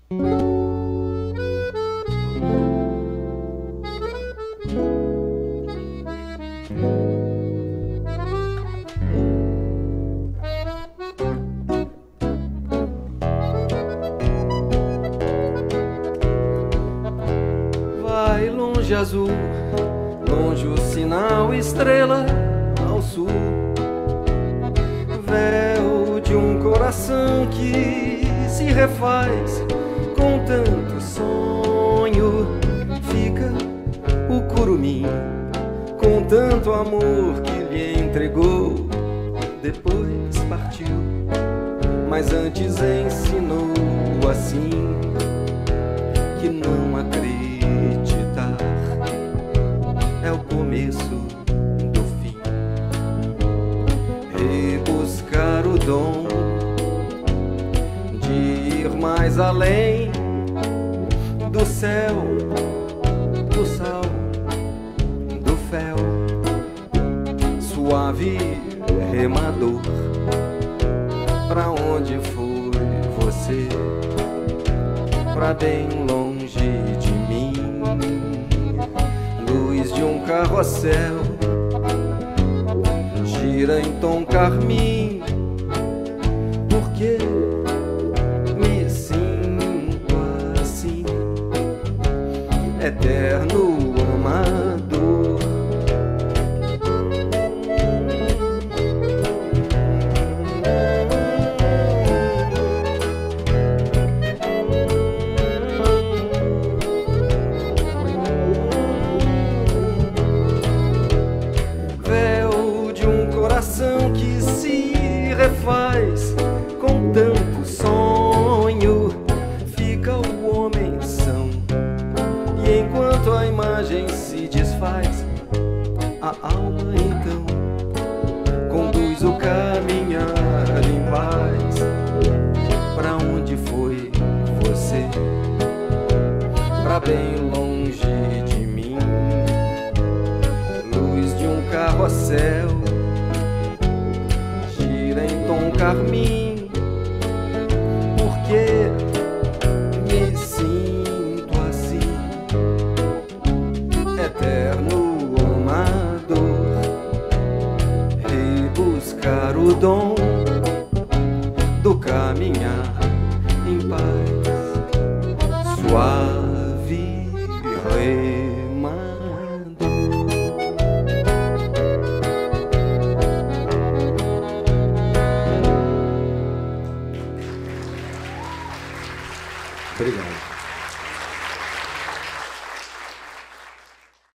Vai longe azul, longe o sinal estrela ao sul, véu de um coração que se refaz com tanto sonho. Fica o curumim com tanto amor que lhe entregou. Depois partiu, mas antes ensinou assim que não acreditar é o começo do fim. Rebuscar o dom de ir mais além do céu, do sal, do fel, suave remador. Pra onde foi você? Pra bem longe de mim. Luz de um carrossel gira em tom carmim. Porque me sinto assim, eterno amador. Que se refaz com tanto sonho, fica o homem são. E enquanto a imagem se desfaz, a alma então conduz o caminhar em paz. Pra onde foi você? Pra bem longe de mim. Luz de um carrossel em tom carmim. Porque me sinto assim, eterno amador. Rebuscar o dom do caminhar em paz, suave remador. Obrigado.